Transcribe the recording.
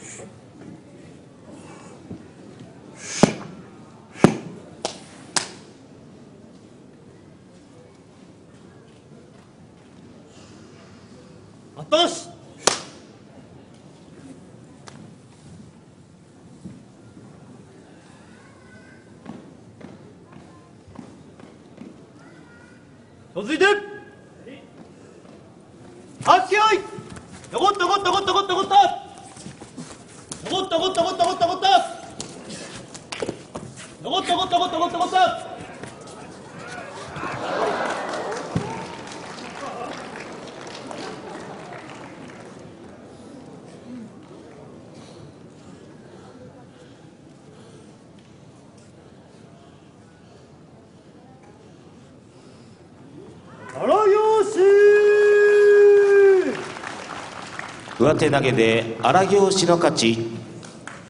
あったし続いてはっきよい残った残った残った残った残った残った残った残った残った残った残った残った残った残った残った上手投げで荒行司の勝ち。